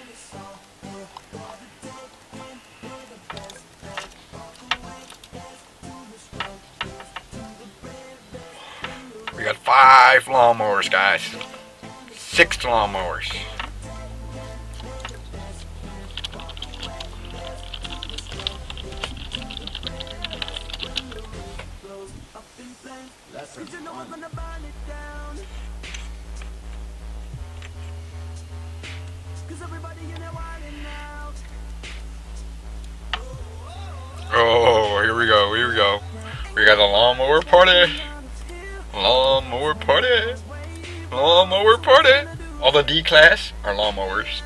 We got 5 lawnmowers, guys. 6 lawnmowers. Oh, here we go, here we go. We got a lawnmower party. Lawnmower party. Lawnmower party. All the D class are lawnmowers.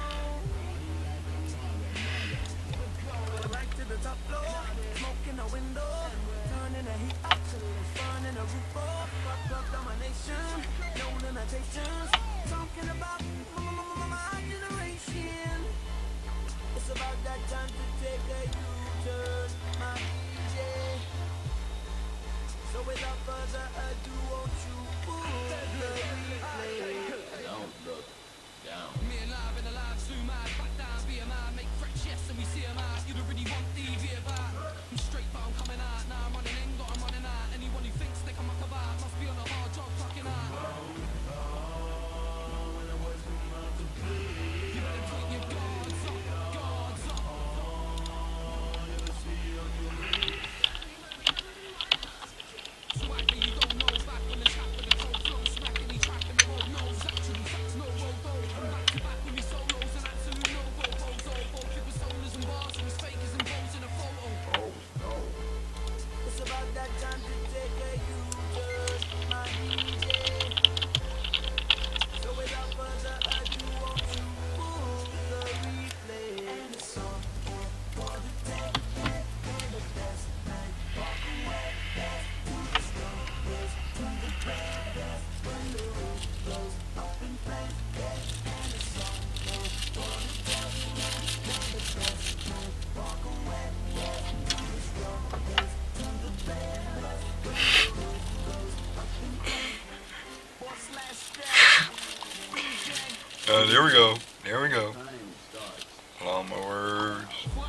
There we go. There we go. Lawnmowers.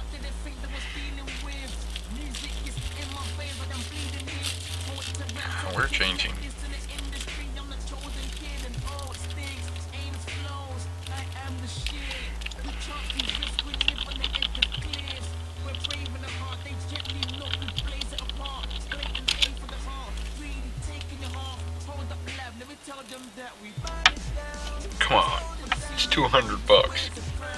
We're changing. Come on. It's 200 bucks.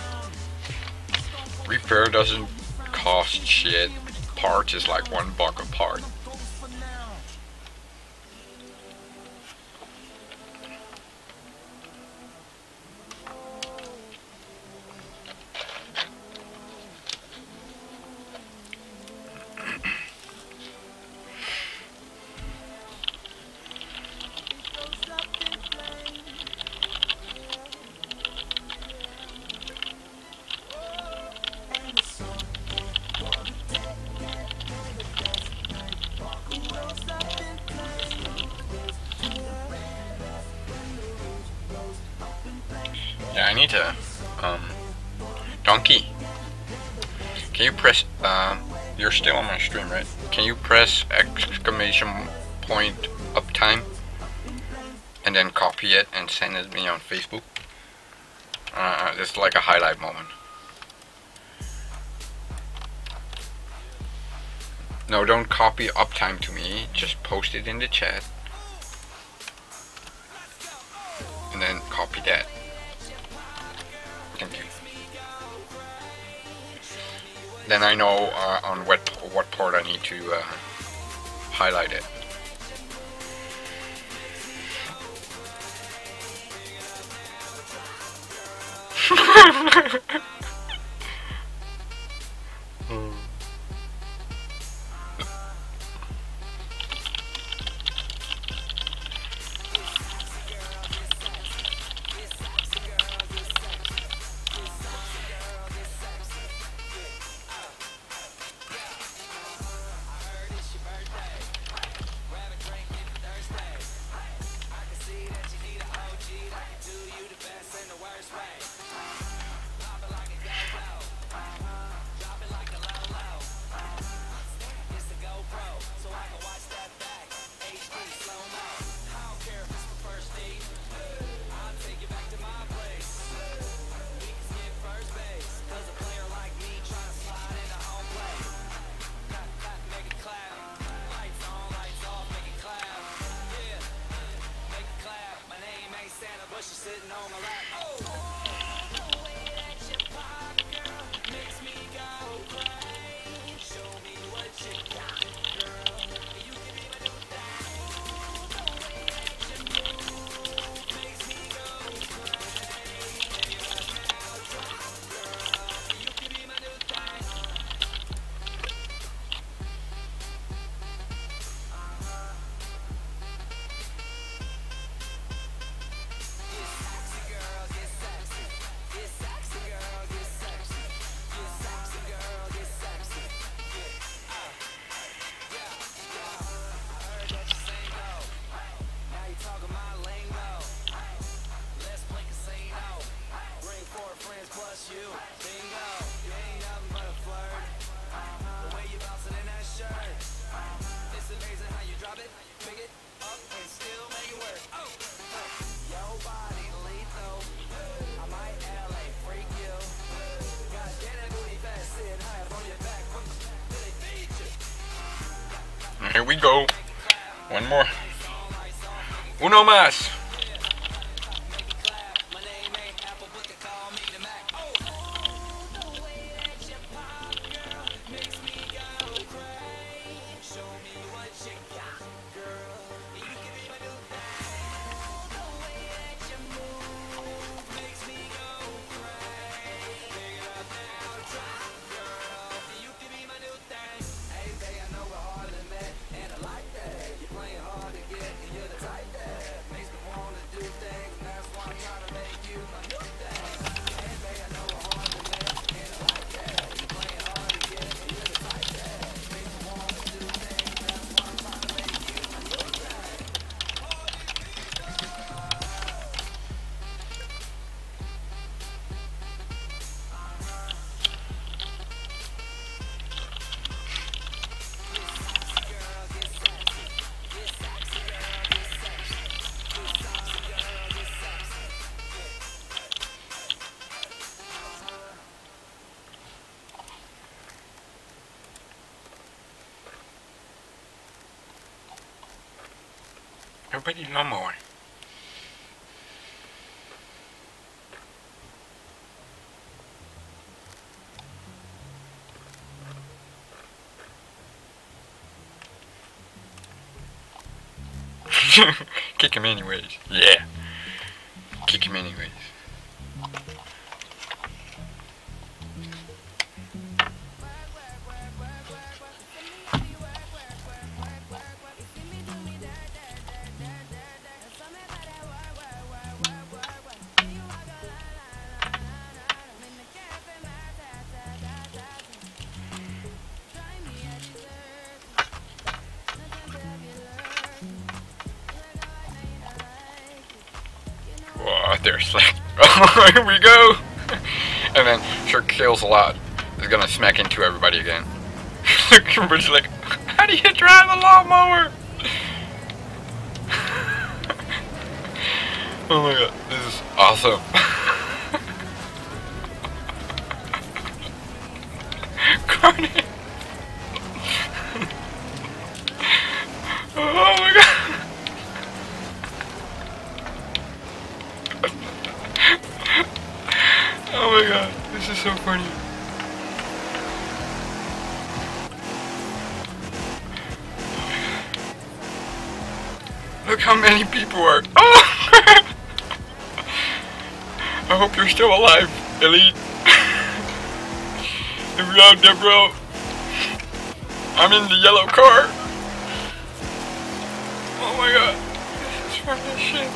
Repair doesn't cost shit. Parts is like $1 a part. Yeah, I need to, Donkey, can you press, you're still on my stream, right? Can you press exclamation point uptime and then copy it and send it to me on Facebook? It's like a highlight moment. No, don't copy uptime to me, just post it in the chat and then copy that. Thank you. Then I know on what part I need to highlight it. Here we go. One more. Uno más. Everybody love Mower. Kick him anyways. Yeah. Kick him anyways. Whoa, there's like, oh, here we go. And then sure kills a lot. Is gonna smack into everybody again. Everybody's like, how do you drive a lawnmower? Oh my god, this is awesome. Carnage. Oh my god. Oh my god, this is so funny. Look how many people are. Oh crap! I hope you're still alive, Elite. If you're out there, bro, I'm in the yellow car. Oh my god, this is fucking shit.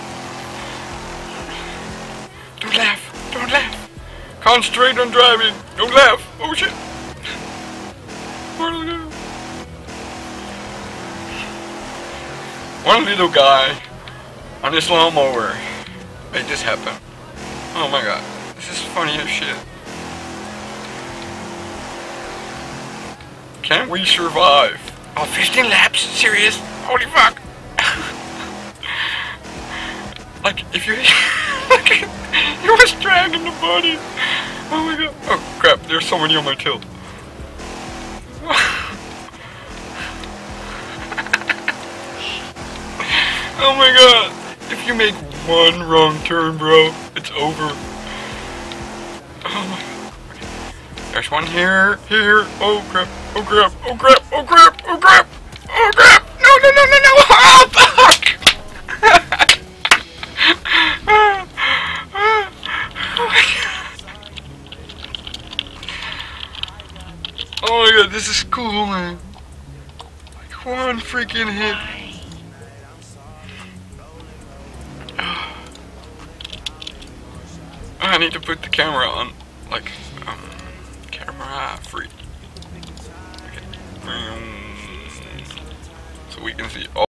Don't laugh, don't laugh. Concentrate on driving. Don't laugh. Oh shit. One little guy on his lawnmower made this happen. Oh my god. This is funny as shit. Can we survive? Oh, 15 laps? Serious? Holy fuck. Like, if you... He was dragging the body. Oh my god. Oh crap, there's somebody on my tail. Oh my god. If you make one wrong turn, bro, it's over. Oh my god. There's one here, here. Oh crap, oh crap, oh crap, oh crap, oh crap, oh crap. No, no, no, no, no. Oh fuck. Oh my god, this is cool, man. Like one freaking hit. I need to put the camera on, like, camera free. Okay. So we can see all